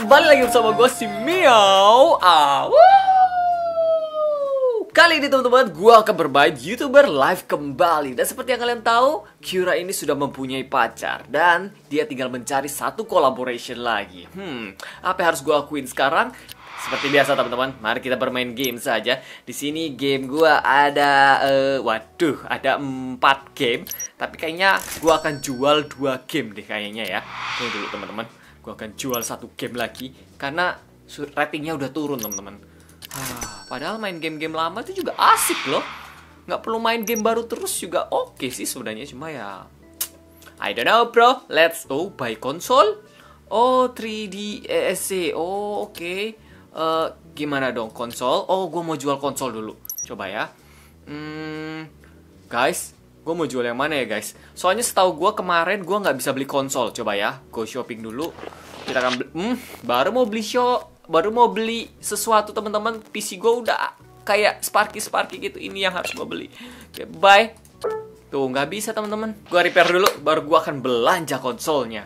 kembali lagi bersama gue si Miao. Kali ini teman-teman, gue akan bermain YouTuber live kembali. Dan seperti yang kalian tahu, Kyura ini sudah mempunyai pacar dan dia tinggal mencari satu collaboration lagi. Apa yang harus gue lakuin sekarang? Seperti biasa teman-teman, mari kita bermain game saja. Di sini game gue ada, ada 4 game. Tapi kayaknya gue akan jual 2 game deh kayaknya ya. Tunggu dulu teman-teman, gue akan jual 1 game lagi karena ratingnya udah turun teman-teman. Padahal main game-game lama itu juga asik loh. Nggak perlu main game baru terus juga oke sih sebenarnya. Cuma ya, I don't know bro. Let's buy console. 3D ESC. Oke. Gimana dong konsol? Gue mau jual konsol dulu. Coba ya. Guys, gue mau jual yang mana ya guys? Soalnya setahu gue kemarin gue nggak bisa beli konsol. Coba ya, go shopping dulu. Kita akan beli. Baru mau beli sesuatu teman-teman. PC gue udah kayak Sparky gitu. Ini yang harus gue beli. Oke, bye. Tuh nggak bisa teman-teman. Gue repair dulu. Baru gue akan belanja konsolnya.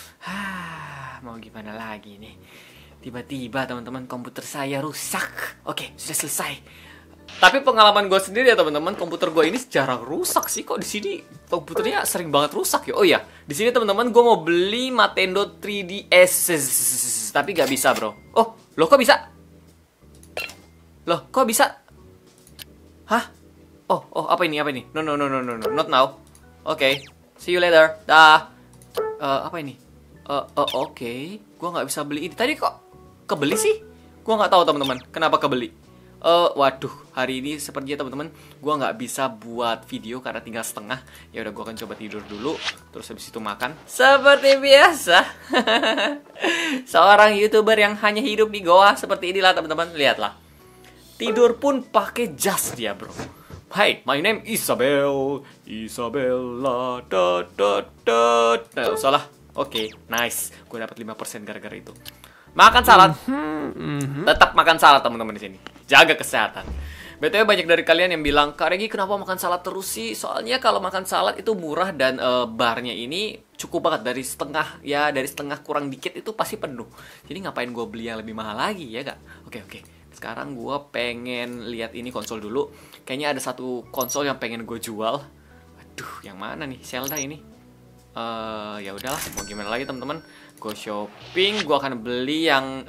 Mau gimana lagi nih? Tiba-tiba teman-teman komputer saya rusak. Oke, sudah selesai. Tapi pengalaman gue sendiri ya teman-teman, komputer gue ini jarang rusak sih. Kok di sini komputernya sering banget rusak ya? Oh iya, di sini teman-teman gue mau beli Nintendo 3DS, tapi gak bisa bro. Loh kok bisa? Loh kok bisa? Hah? Apa ini? No, not now. Oke, see you later. Dah. Apa ini? Oke. Gue nggak bisa beli ini. Tadi kok kebeli sih? Gue nggak tahu teman-teman. Kenapa kebeli? Waduh, hari ini sepertinya teman-teman gue nggak bisa buat video karena tinggal setengah. Ya udah, gue akan coba tidur dulu. Terus habis itu makan. Seperti biasa. Seorang YouTuber yang hanya hidup di goa seperti inilah teman-teman. Lihatlah. Tidur pun pakai jas dia bro. Hai, my name Isabel. Isabella. Nah, salah. Oke, nice. Gue dapat 5% gara-gara itu. Makan salad. Tetap makan salad teman-teman di sini. Jaga kesehatan. BTW banyak dari kalian yang bilang, "Kak Regi kenapa makan salad terus sih?" Soalnya kalau makan salad itu murah dan barnya ini cukup banget, dari setengah kurang dikit itu pasti penuh. Jadi ngapain gue beli yang lebih mahal lagi ya gak? Oke. Sekarang gue pengen lihat ini konsol dulu. Kayaknya ada satu konsol yang pengen gue jual. Aduh, yang mana nih? Zelda ini. Ya udahlah, mau gimana lagi teman-teman. Go shopping, gue akan beli yang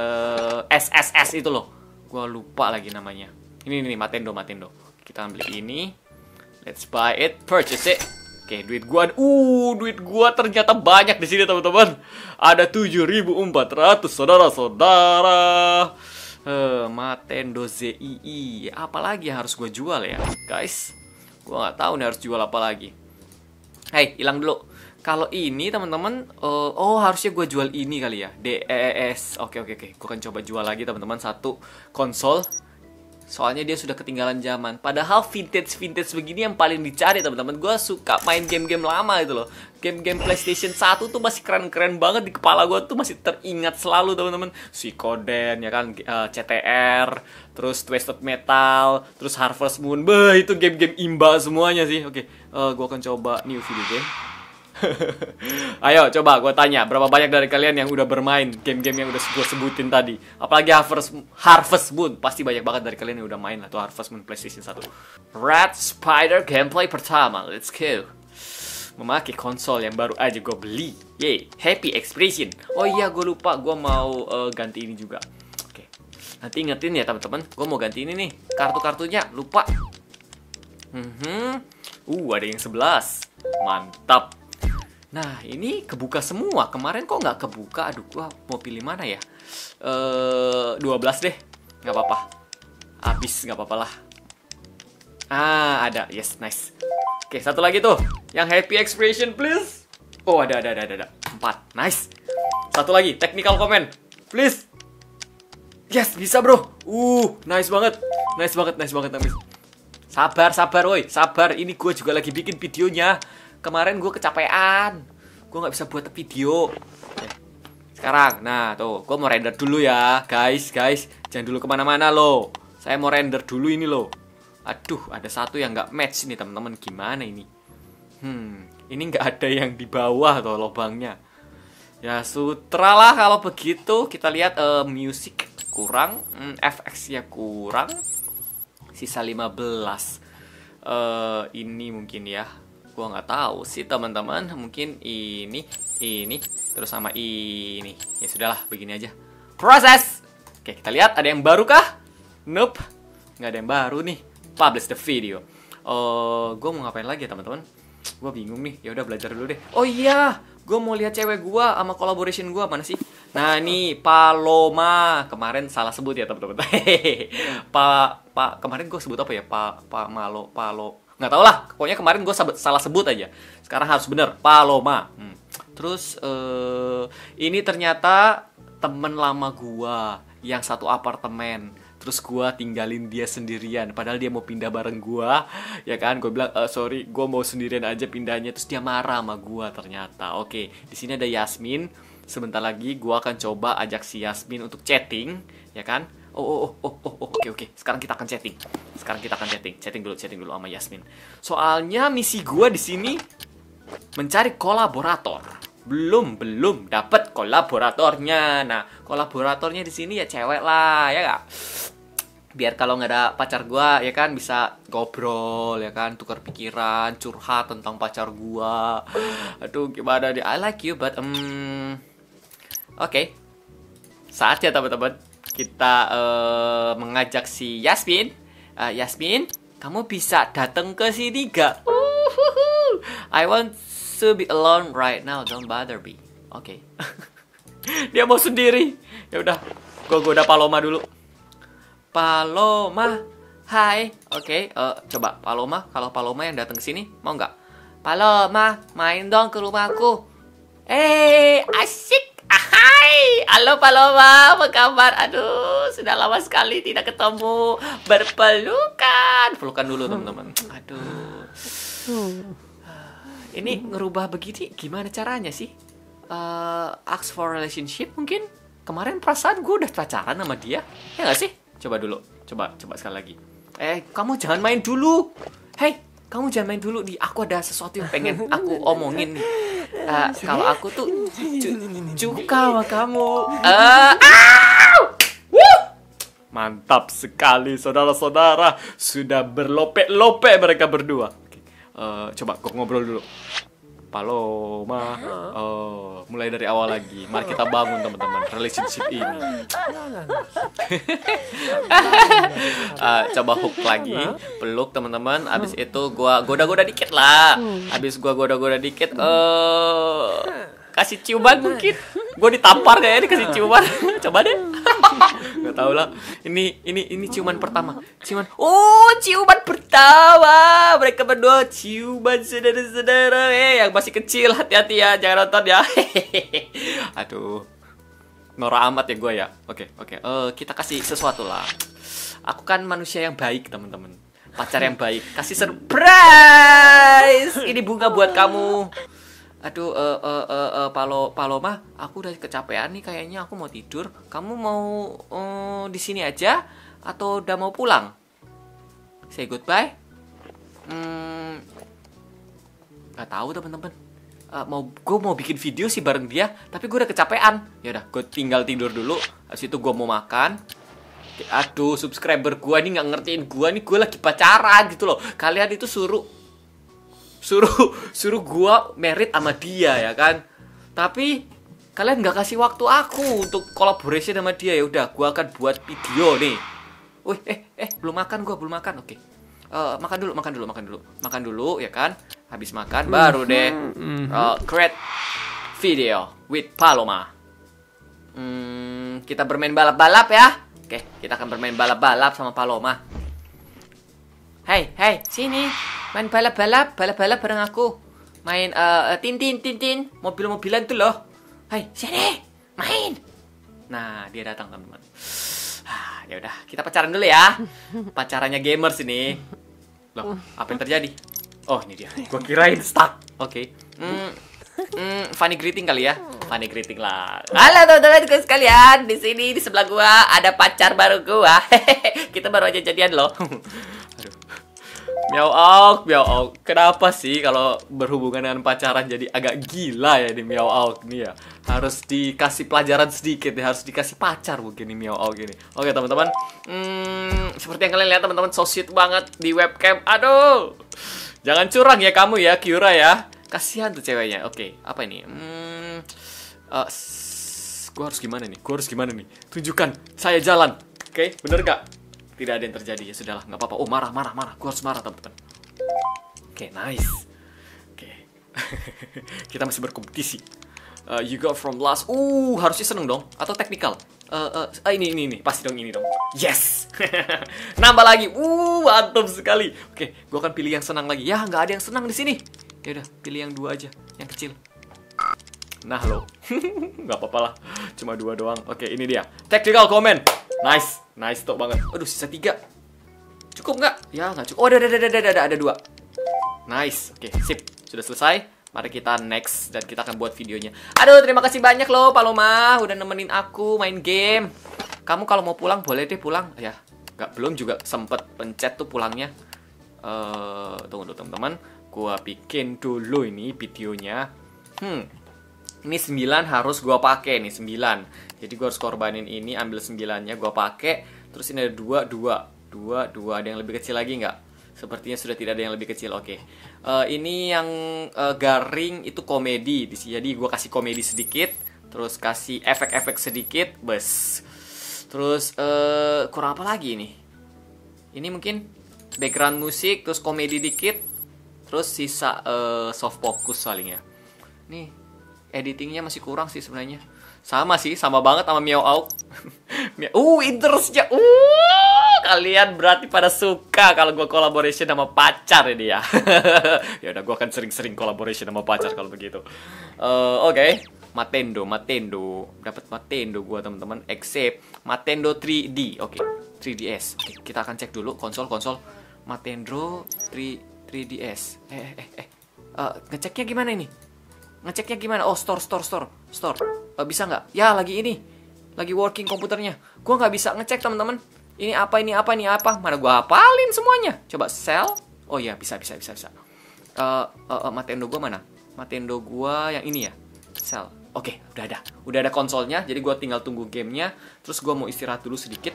SSS itu loh. Gue lupa lagi namanya. Ini Nintendo. Kita akan beli ini. Let's buy it, purchase it. Oke, duit gua ternyata banyak di sini teman-teman. Ada 7.400 saudara-saudara. Nintendo ZII. Apalagi yang harus gue jual ya, guys? Gue nggak tahu nih harus jual apa lagi. Hey, hilang dulu. Kalau ini teman-teman, harusnya gue jual ini kali ya, DES. Oke. Gue akan coba jual lagi teman-teman satu konsol. Soalnya dia sudah ketinggalan zaman. Padahal vintage begini yang paling dicari teman-teman. Gue suka main game-game lama itu loh. Game-game PlayStation 1 tuh masih keren-keren banget di kepala gue tuh, masih teringat selalu teman-teman. Suikoden ya kan, CTR, terus Twisted Metal, terus Harvest Moon. Itu game-game imba semuanya sih. Oke, gue akan coba new video game. Ayo coba gue tanya, berapa banyak dari kalian yang udah bermain game-game yang udah gue sebutin tadi? Apalagi Harvest Moon. Pasti banyak banget dari kalian yang udah main lah tuh Harvest Moon PlayStation 1. Red Spider gameplay pertama. Let's go. Memakai konsol yang baru aja gue beli. Yeay, happy expression. Oh iya, gue lupa, gue mau ganti ini juga. Oke, nanti ingetin ya teman-teman, gue mau ganti ini nih, kartu-kartunya lupa. Ada yang 11. Mantap. Nah, ini kebuka semua. Kemarin kok nggak kebuka? Aduh, gua mau pilih mana ya? 12 deh. Nggak apa-apa. Habis, nggak apa-apa lah. Ada. Yes, nice. Oke, satu lagi tuh. Yang happy expression, please. Ada. 4. Nice. Satu lagi, technical comment. Please. Yes, bisa bro. Nice banget. Nice banget. Sabar, woi. Sabar, ini gue juga lagi bikin videonya. Kemarin gue kecapean, gue nggak bisa buat video. Sekarang, nah tuh, gue mau render dulu ya, guys, jangan dulu kemana-mana loh. Saya mau render dulu ini loh. Aduh, ada satu yang nggak match nih teman-teman. Gimana ini? Ini nggak ada yang di bawah tuh lubangnya. Ya sutra lah kalau begitu. Kita lihat musik kurang, FX-nya kurang. Sisa 15. Ini mungkin ya. Gua nggak tahu sih teman-teman. Mungkin ini terus sama ini. Ya sudahlah, begini aja. Proses. Oke, kita lihat ada yang baru kah? Nope. Nggak ada yang baru nih. Publish the video. Gue mau ngapain lagi ya teman-teman? Gue bingung nih. Ya udah belajar dulu deh. Oh iya, gue mau lihat cewek gue sama collaboration gue mana sih? Nah nih Paloma. Kemarin salah sebut ya teman-teman. Kemarin gue sebut apa ya? Palo. Nggak tau lah. Pokoknya kemarin gue salah sebut aja. Sekarang harus bener. Paloma. Terus ini ternyata temen lama gue yang satu apartemen. Terus gue tinggalin dia sendirian. Padahal dia mau pindah bareng gue. Ya kan, gue bilang, sorry, gue mau sendirian aja pindahnya. Terus dia marah sama gue ternyata. Oke, di sini ada Yasmin. Sebentar lagi gue akan coba ajak si Yasmin untuk chatting. Ya kan. Oke. Sekarang kita akan chatting. Chatting dulu sama Yasmin. Soalnya misi gue di sini mencari kolaborator. Belum dapat kolaboratornya. Nah, kolaboratornya di sini ya cewek lah, ya gak? Biar kalau nggak ada pacar gua ya kan bisa ngobrol ya kan, tukar pikiran, curhat tentang pacar gua. Aduh, gimana nih? I like you but Oke. Saatnya teman-teman kita mengajak si Yasmin. Yasmin, kamu bisa datang ke sini gak? I want to be alone right now, don't bother me. Oke. Dia mau sendiri. Ya udah, gua goda Paloma dulu. Paloma, hai. Oke, coba Paloma. Kalau Paloma yang datang ke sini, mau nggak? Paloma, main dong ke rumahku. Asik. Hai, halo Paloma, apa kabar? Aduh, sudah lama sekali tidak ketemu. Berpelukan. Pelukan dulu teman-teman. Aduh. Ini ngerubah begini gimana caranya sih? Ask for relationship mungkin? Kemarin perasaan gue udah pacaran sama dia. Ya nggak sih? Coba dulu. Coba sekali lagi. Kamu jangan main dulu. Hey, kamu jangan main dulu. Aku ada sesuatu yang pengen aku omongin nih. Kalau aku tuh suka sama kamu. Mantap sekali saudara-saudara. Sudah berlope-lope mereka berdua. Coba gue ngobrol dulu. Paloma, mulai dari awal lagi. Mari kita bangun teman-teman relationship ini. Coba hook lagi, peluk teman-teman. Abis itu gua goda-goda dikit lah. Abis gua goda-goda dikit, kasih ciuman mungkin. Gue ditampar kayaknya dikasih ciuman. Coba deh. Gak tau lah. Ini ciuman pertama. Ciuman pertama. Mereka berdua ciuman saudara-saudara. Yang masih kecil hati-hati ya, jangan nonton ya. Aduh, norak amat ya gue ya. Oke. Kita kasih sesuatu lah. Aku kan manusia yang baik teman-teman. Pacar yang baik. Kasih surprise. Ini bunga buat kamu. Aduh, Paloma, aku udah kecapean nih kayaknya, aku mau tidur. Kamu mau di sini aja atau udah mau pulang? Say goodbye. Gak tahu teman-teman. Gue mau bikin video sih bareng dia, tapi gue udah kecapean. Ya udah, gue tinggal tidur dulu. Habis itu gue mau makan. Aduh, subscriber gue nih nggak ngertiin gue nih, gue lagi pacaran gitu loh. Kalian itu suruh gua merit sama dia ya kan, tapi kalian nggak kasih waktu aku untuk collaboration sama dia. Ya udah, gua akan buat video nih. Wih, belum makan. Oke. Makan dulu ya kan. Habis makan baru deh create video with Paloma. Kita bermain balap-balap ya. Oke, kita akan bermain balap-balap sama Paloma. Hey, sini. Main balap-balap bareng aku. Main Tintin, mobil-mobilan tuh loh. Hai, sini, main. Nah, dia datang teman-teman. Ya udah, kita pacaran dulu ya. Pacarannya gamers ini. Loh, apa yang terjadi? Oh, ini dia. Gua kirain stuck. Oke. Funny greeting kali ya. Funny greeting lah. Halo teman-teman sekalian. Di sini di sebelah gua ada pacar baru gua. Kita baru aja jadian loh. Aduh. Miao Auk, Miao Auk. Kenapa sih kalau berhubungan dengan pacaran jadi agak gila ya di Miao Auk nih ya? Harus dikasih pelajaran sedikit ya, harus dikasih pacar mungkin nih Miao Auk ini. Oke teman-teman, seperti yang kalian lihat teman-teman, so sweet banget di webcam. Aduh, jangan curang ya kamu ya, Kyura ya. Kasihan tuh ceweknya. Oke, apa ini? Gue harus gimana nih? Tunjukkan, saya jalan. Oke, bener gak? Tidak ada yang terjadi, ya sudahlah, nggak apa-apa. Oh, marah. Gue harus marah, teman-teman. Oke, nice. Oke. Kita masih berkompetisi. You got from last. Harusnya seneng dong. Atau technical. Ini. Pasti dong, ini dong. Yes. Nambah lagi. Mantap sekali. Oke, gue akan pilih yang senang lagi. Ya, nggak ada yang senang di sini. Ya udah, pilih yang 2 aja. Yang kecil. Nah, lo. Nggak apa-apa lah. Cuma 2 doang. Oke, ini dia. Technical comment. Nice tuh banget. Aduh, sisa 3. Cukup nggak? Ya, nggak cukup. Oh, ada 2. Nice. Oke, sip. Sudah selesai. Mari kita next dan kita akan buat videonya. Aduh, terima kasih banyak loh Paloma udah nemenin aku main game. Kamu kalau mau pulang boleh deh pulang. Ya, belum juga sempet pencet tuh pulangnya. Tunggu teman-teman. Gua bikin dulu ini videonya. Ini 9 harus gua pakai nih, 9. Jadi gua harus korbanin ini, ambil 9-nya gua pakai. Terus ini ada 2. Ada yang lebih kecil lagi nggak? Sepertinya sudah tidak ada yang lebih kecil. Oke. Ini yang garing itu komedi. Jadi gua kasih komedi sedikit, terus kasih efek-efek sedikit, bes. Terus kurang apa lagi ini? Ini mungkin background musik, terus komedi dikit, terus sisa soft focus palingnya. Nih, editingnya masih kurang sih sebenarnya. Sama banget sama Miao Auk. Interestnya. Kalian berarti pada suka kalau gue collaboration sama pacar ini ya. Ya udah, gue akan sering-sering collaboration sama pacar kalau begitu. Oke. Matendo. Dapat Matendo gue teman-teman. Accept Matendo 3D. Oke. 3DS. Oke, kita akan cek dulu konsol Matendo 3DS. Ngeceknya gimana ini? Oh, store. Bisa nggak? Ya, lagi working komputernya. Gua nggak bisa ngecek teman-teman. Ini apa? Mana gua hafalin semuanya. Coba sell. Oh iya, bisa. Matendo gua mana? Matendo gua yang ini ya. Sell. Oke, udah ada konsolnya. Jadi gua tinggal tunggu gamenya. Terus gua mau istirahat dulu sedikit.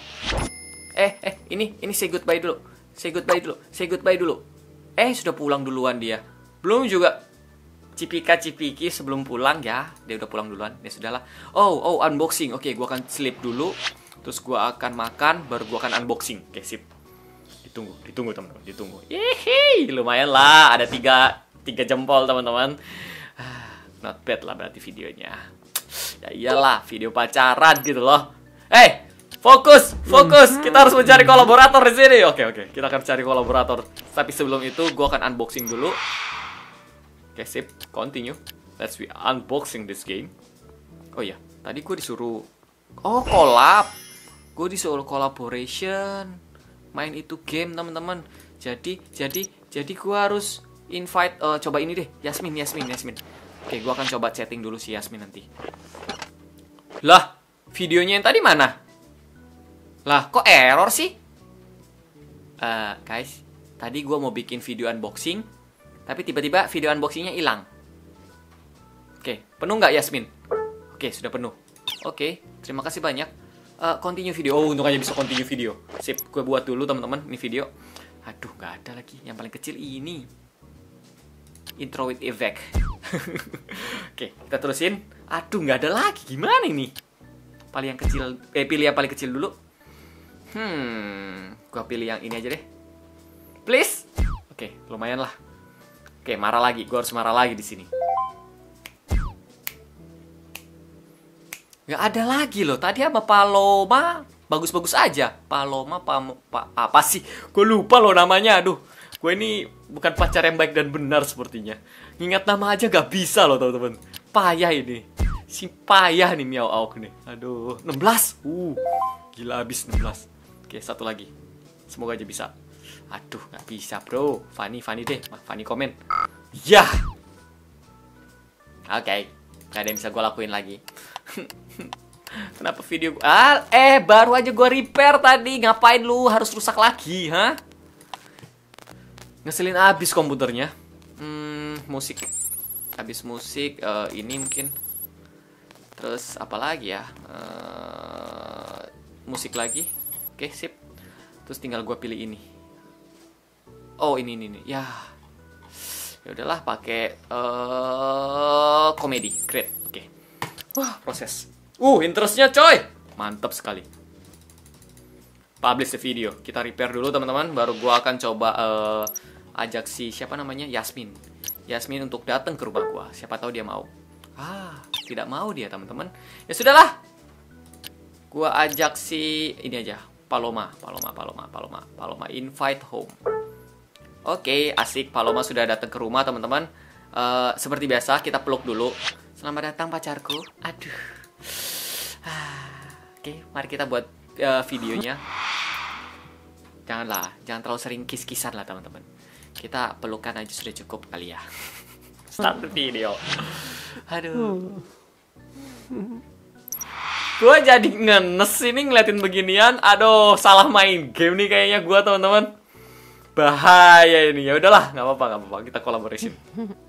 Ini say goodbye dulu. Say goodbye dulu. Sudah pulang duluan dia. Belum juga cipika-cipiki sebelum pulang ya. Dia udah pulang duluan. Ya sudahlah. Oh, unboxing. Oke, gua akan sleep dulu. Terus gua akan makan, baru gua akan unboxing. Oke, sip. Ditunggu teman-teman, ditunggu. Yeay, lumayan lah, ada 3 jempol teman-teman. Not bad lah berarti videonya. Ya iyalah, video pacaran gitu loh. Fokus. Kita harus mencari kolaborator di sini. Oke, kita akan cari kolaborator. Tapi sebelum itu gua akan unboxing dulu. Oke, sip. Continue. Let's be unboxing this game. Oh iya, tadi gue disuruh collab. Gue disuruh collaboration. Main itu game, teman-teman. Jadi gue harus invite coba ini deh, Yasmin. Oke, gue akan coba chatting dulu si Yasmin nanti. Lah, videonya yang tadi mana? Lah, kok error sih? Guys, tadi gue mau bikin video unboxing, tapi tiba-tiba video unboxingnya hilang. Oke, penuh nggak Yasmin? Oke, sudah penuh. Oke, terima kasih banyak. Continue video. Oh, untung aja bisa continue video. Sip, gue buat dulu teman-teman ini video. Aduh, nggak ada lagi. Yang paling kecil ini. Intro with effect. Oke, kita terusin. Aduh, nggak ada lagi. Gimana ini? Paling yang kecil. Pilih yang paling kecil dulu. Gue pilih yang ini aja deh. Please. Oke, lumayan lah. Oke, marah lagi. Gue harus marah lagi di sini. Gak ada lagi loh. Tadi sama Paloma bagus-bagus aja. Paloma, apa sih? Gue lupa loh namanya. Aduh, gue ini bukan pacar yang baik dan benar sepertinya. Ngingat nama aja gak bisa loh teman-teman. Payah ini. Si payah nih Miao Auk nih. Aduh, 16. Gila abis 16. Oke, satu lagi. Semoga aja bisa. Aduh, gak bisa bro. Fanny deh. Fanny komen. Yah. Oke. Gak ada yang bisa gue lakuin lagi. Kenapa video baru aja gue repair tadi. Ngapain lu harus rusak lagi, ha? Ngeselin abis komputernya. Musik. Habis musik, ini mungkin. Terus apa lagi ya? Musik lagi. Oke, sip. Terus tinggal gue pilih ini. Oh, ini. Ya. Ya udahlah, pakai komedi. Great. Oke. Wah, proses. Interestnya coy. Mantap sekali. Publish the video. Kita repair dulu teman-teman. Baru gue akan coba ajak si siapa namanya, Yasmin untuk datang ke rumah gua. Siapa tahu dia mau. Tidak mau dia teman-teman. Ya sudahlah. Gua ajak si ini aja, Paloma invite home. Oke, asik. Paloma sudah datang ke rumah teman-teman. Seperti biasa kita peluk dulu. Selamat datang pacarku. Aduh. Oke, mari kita buat videonya. Jangan terlalu sering kiss-kissan lah teman-teman. Kita pelukan aja sudah cukup kali ya. Start video. Aduh. Gue jadi ngenes ini ngeliatin beginian. Aduh, salah main game nih kayaknya gue teman-teman. Bahaya ini. Ya udahlah, nggak apa-apa. Kita collaboration.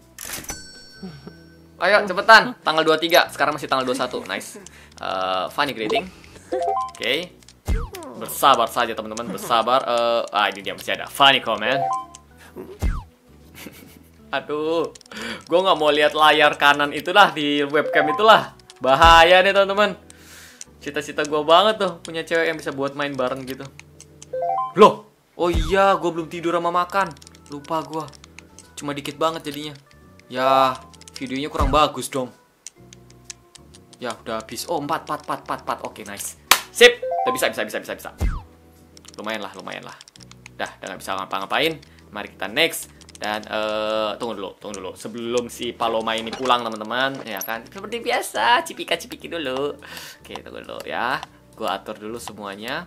Ayo cepetan. Tanggal 23. Sekarang masih tanggal 21. Nice. Funny greeting. Oke. Bersabar saja teman-teman. Bersabar. Ini dia masih ada funny comment. Aduh, gue nggak mau lihat layar kanan itulah di webcam itulah. Bahaya nih teman-teman. Cita-cita gue banget tuh punya cewek yang bisa buat main bareng gitu. Loh, oh iya, gue belum tidur sama makan. Lupa gue. Cuma dikit banget jadinya. Ya, videonya kurang bagus dong. Ya udah habis. Oh 4. Oke, nice. Sip, udah bisa. Lumayan lah. Udah nggak bisa ngapa-ngapain. Mari kita next. Dan tunggu dulu sebelum si Paloma ini pulang teman-teman, ya kan, seperti biasa cipika-cipiki dulu. Oke, tunggu dulu ya, gue atur dulu semuanya.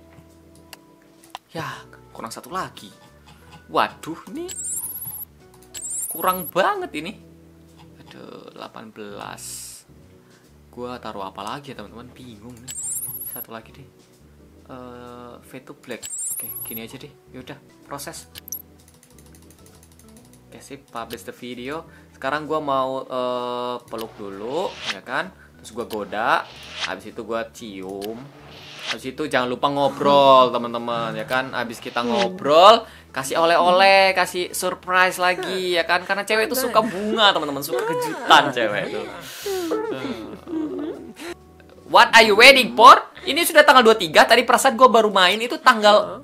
Ya, kurang satu lagi. Waduh, nih kurang banget ini. Aduh, 18. Gue taruh apa lagi ya teman-teman, bingung nih. Satu lagi deh, fade to black. Oke, gini aja deh. Yaudah, proses. Oke, sip, publish the video. Sekarang gue mau peluk dulu, ya kan. Terus gue goda. Habis itu gue cium. Habis itu jangan lupa ngobrol, teman-teman, ya kan. Habis kita ngobrol, kasih oleh-oleh, kasih surprise lagi, ya kan. Karena cewek itu suka bunga, teman-teman. Suka kejutan cewek itu. What are you waiting for? Ini sudah tanggal 23. Tadi perasaan gue baru main itu tanggal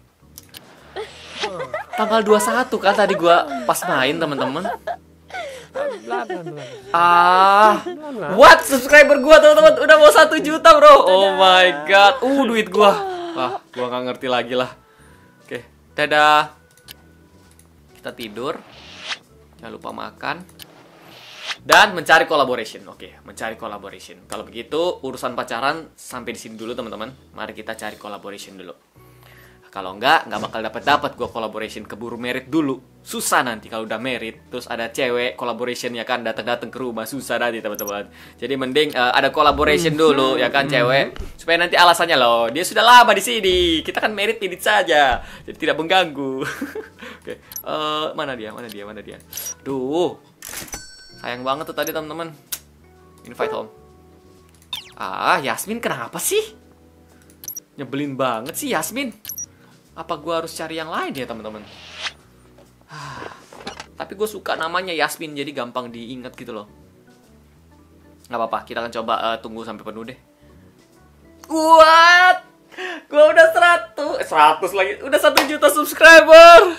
21 kan tadi gua pas main teman-teman. What subscriber gua teman-teman udah mau 1 juta bro. Oh my god. Duit gua. Gua nggak ngerti lagi lah. Oke, dadah. Kita tidur. Jangan lupa makan. Dan mencari collaboration. Oke, mencari collaboration. Kalau begitu urusan pacaran sampai di sini dulu teman-teman. Mari kita cari collaboration dulu. Kalau nggak bakal dapat gue collaboration, keburu merit dulu. Susah nanti kalau udah merit, terus ada cewek collaboration ya kan, datang ke rumah, susah nanti teman-teman. Jadi mending ada collaboration dulu ya kan cewek, supaya nanti alasannya loh, dia sudah lama di sini, kita kan merit saja, jadi tidak mengganggu. Oke, mana dia? Duh, sayang banget tuh tadi teman-teman. Invite home. Yasmin kenapa sih? Nyebelin banget sih Yasmin. Apa gue harus cari yang lain ya teman-teman? Tapi gue suka namanya Yasmin, jadi gampang diingat gitu loh. Nggak apa-apa, kita akan coba tunggu sampai penuh deh. What? Gue udah 100 lagi, udah 1 juta subscriber.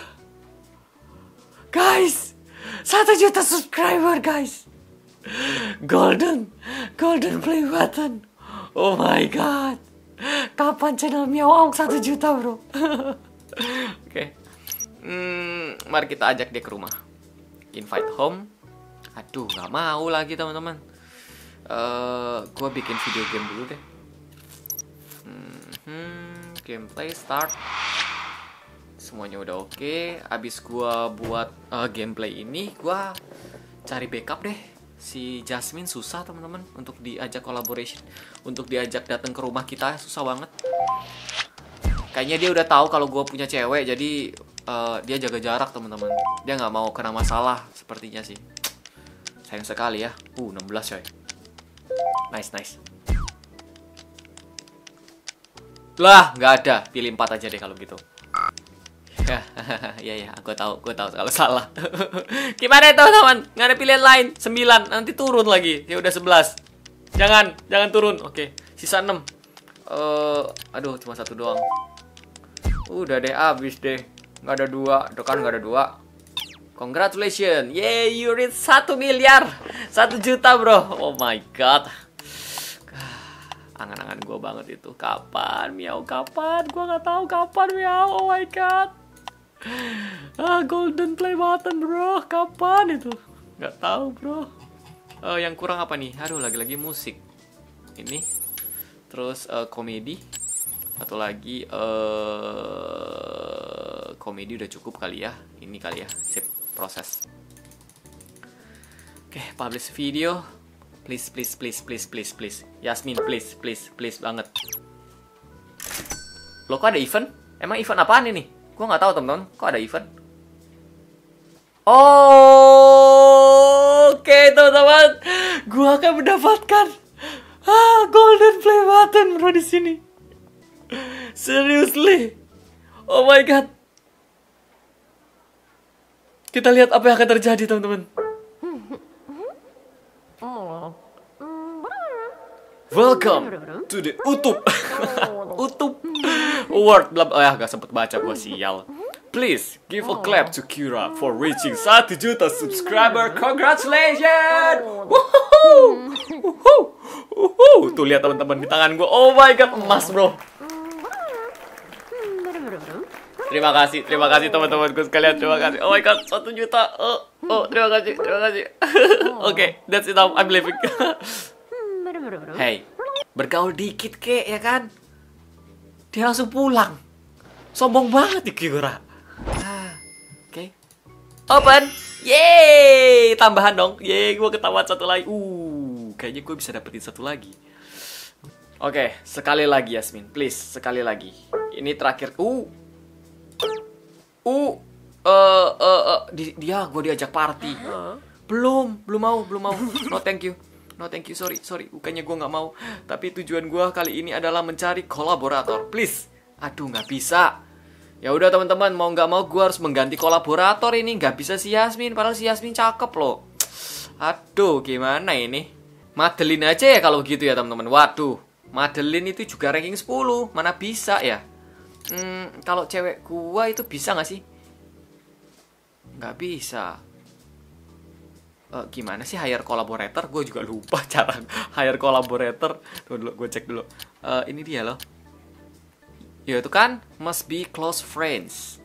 Guys, 1 juta subscriber guys. Golden play button. Oh my god. Kapan channel Miawong 1 juta bro? Oke. Mari kita ajak dia ke rumah. Invite home. Aduh, nggak mau lagi teman-teman. Gue bikin video game dulu deh. Gameplay start. Semuanya udah oke. Abis gue buat gameplay ini, gue cari backup deh. Si Jasmine susah teman-teman untuk diajak collaboration, untuk diajak datang ke rumah kita susah banget. Kayaknya dia udah tahu kalau gue punya cewek, jadi dia jaga jarak teman-teman. Dia nggak mau kena masalah sepertinya sih. Sayang sekali ya. 16 coy. Nice, nice. Lah, nggak ada. Pilih 4 aja deh kalau gitu. Ya, aku tahu kalau salah. Gimana itu teman? Nggak ada pilihan lain. 9, nanti turun lagi. Ya udah 11. Jangan turun. Oke, sisa 6. Aduh, cuma 1 doang. Udah deh, habis deh. Nggak ada 2, kan nggak ada 2. Congratulations, yay, you reach 1 miliar, 1 juta bro. Oh my god. Angan-angan gue banget itu. Kapan Miao, kapan? Gue nggak tahu kapan Miao. Oh my god. Golden play button bro. Kapan itu? Nggak tahu bro. Yang kurang apa nih? Aduh, lagi-lagi musik. Ini. Terus komedi. Satu lagi komedi udah cukup kali ya. Ini kali ya. Sip, proses. Oke, publish video. Please. Yasmin, please banget. Loh, kok ada event? Emang event apaan ini? Gua nggak tahu teman-teman. Kok ada event? Oke teman-teman. Gua akan mendapatkan golden play button bro di sini. Seriously. Oh my god. Kita lihat apa yang akan terjadi teman-teman. Welcome to the YouTube. YouTube Award bla bla. Gak sempet baca gua, sial. Please give a clap to Kira for reaching 1 juta subscriber. Congratulations. Tuh lihat teman-teman di tangan gua. Oh my god, emas bro. Terima kasih teman-temanku sekalian. Terima kasih. Oh my god, 1 juta. Terima kasih. Oke, that's enough. I'm leaving. Hey, bergaul dikit kek ya kan? Dia langsung pulang. Sombong banget nih Kira. Oke. Open. Yeay, tambahan dong. Yeay, gue ketahuan 1 lagi. Kayaknya gue bisa dapetin 1 lagi. Oke, sekali lagi Yasmin, please, sekali lagi. Ini terakhir. Dia gue diajak party. Belum mau. No thank you, sorry. Bukannya gue nggak mau, tapi tujuan gue kali ini adalah mencari kolaborator. Please. Aduh, nggak bisa. Ya udah teman-teman, mau nggak mau gue harus mengganti kolaborator ini. Nggak bisa si Yasmin, padahal si Yasmin cakep loh. Aduh, gimana ini? Madeline aja ya kalau gitu ya teman-teman. Waduh, Madeline itu juga ranking 10. Mana bisa ya? Kalau cewek gua itu bisa nggak sih? Nggak bisa. Gimana sih hire collaborator? Gue juga lupa cara hire collaborator. Tunggu dulu, gue cek dulu. Ini dia loh. Ya itu kan must be close friends.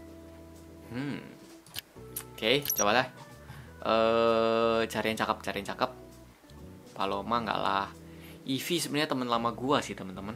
Oke, cobalah. Cari yang cakep. Paloma nggak lah. Ivy sebenarnya teman lama gue sih teman-teman.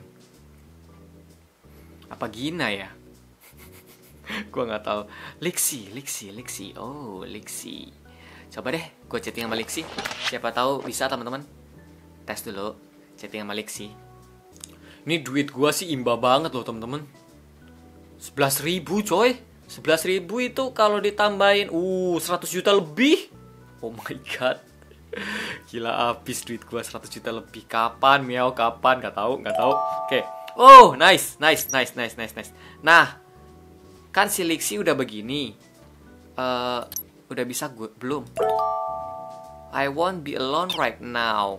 Apa Gina ya? Gue nggak tahu. Lixi. Oh, Lixi. Coba deh, gue chatting sama Lixi. Siapa tahu bisa teman-teman. Tes dulu, chatting sama Lixi. Ini duit gue sih imba banget loh teman-teman. 11.000 coy. 11.000 itu kalau ditambahin 100 juta lebih. Oh my god. Gila, habis duit gue 100 juta lebih. Kapan Miao, kapan? Gak tahu. Oke. Oh, nice. Nah, kan si Lixi udah begini. Udah bisa gue belum? I won't be alone right now.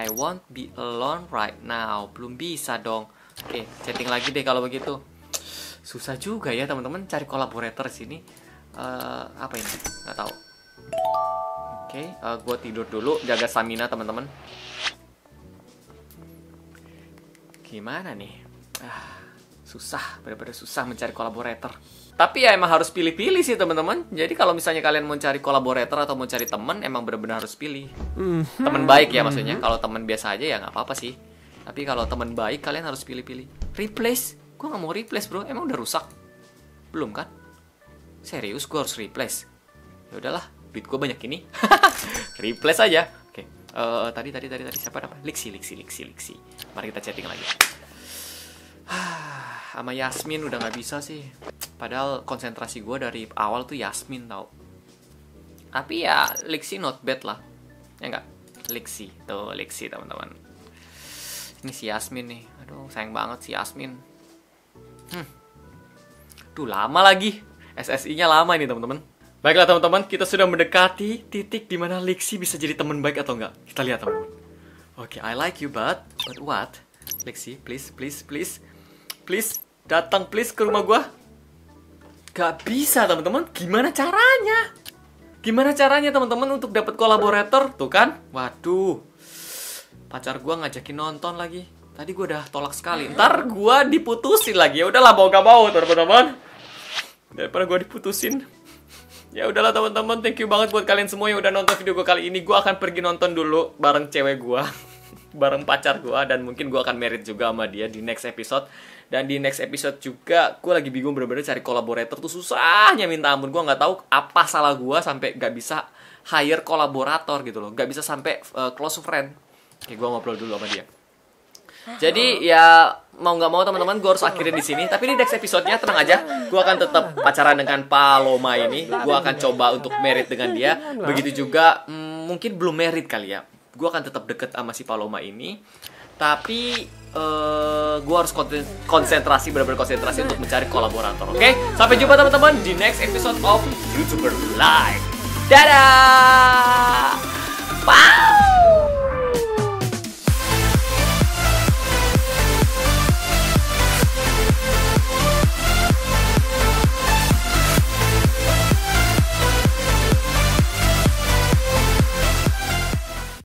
Belum bisa dong. Oke, chatting lagi deh kalau begitu. Susah juga ya teman-teman cari kolaborator sini. Apa ini? Nggak tahu. Oke, gue tidur dulu, jaga stamina teman-teman. Gimana nih? Susah, benar-benar susah mencari kolaborator. Tapi ya emang harus pilih-pilih sih teman-teman. Jadi kalau misalnya kalian mau cari kolaborator atau mau cari teman, emang benar-benar harus pilih. Teman baik ya maksudnya. Kalau teman biasa aja ya nggak apa-apa sih. Tapi kalau teman baik kalian harus pilih-pilih. Replace? Gue nggak mau replace bro. Emang udah rusak? Belum kan? Serius gue harus replace? Ya udahlah, duit gue banyak ini. Replace aja. Oke. Tadi siapa namanya? Lixi. Mari kita chatting lagi. Sama Yasmin udah nggak bisa sih. Padahal konsentrasi gue dari awal tuh Yasmin tau. Tapi ya Lexi not bad lah. Ya enggak? Lexi teman-teman. Ini si Yasmin nih. Aduh sayang banget si Yasmin. Tuh lama lagi. SSI-nya lama ini teman-teman. Baiklah teman-teman, kita sudah mendekati titik dimana Lexi bisa jadi teman baik atau enggak. Kita lihat teman-teman. Oke, I like you but what? Lexi, please datang please ke rumah gua. Gak bisa teman-teman. Gimana caranya teman-teman untuk dapat kolaborator? Tuh kan? Waduh. Pacar gua ngajakin nonton lagi. Tadi gua udah tolak sekali. Ntar gua diputusin lagi. Ya udahlah mau gak mau teman-teman. Daripada gua diputusin. Ya udahlah teman-teman, thank you banget buat kalian semua yang udah nonton video gua kali ini. Gua akan pergi nonton dulu bareng cewek gua. Bareng pacar gua, dan mungkin gua akan married juga sama dia di next episode. Dan di next episode juga gue lagi bingung bener-bener cari kolaborator tuh susahnya minta ampun. Gue nggak tahu apa salah gue sampai nggak bisa hire kolaborator gitu loh, nggak bisa sampai close friend. Oke, gue ngobrol dulu sama dia. Jadi ya mau nggak mau teman-teman, gue harus akhirin di sini. Tapi di next episode-nya tenang aja, gue akan tetap pacaran dengan Paloma ini. Gue akan coba untuk married dengan dia. Begitu juga mungkin belum married kali ya. Gue akan tetap deket sama si Paloma ini. Tapi gue harus konsentrasi, benar-benar konsentrasi untuk mencari kolaborator. Oke? Sampai jumpa teman-teman di next episode of YouTuber Live. Dadah! Wow!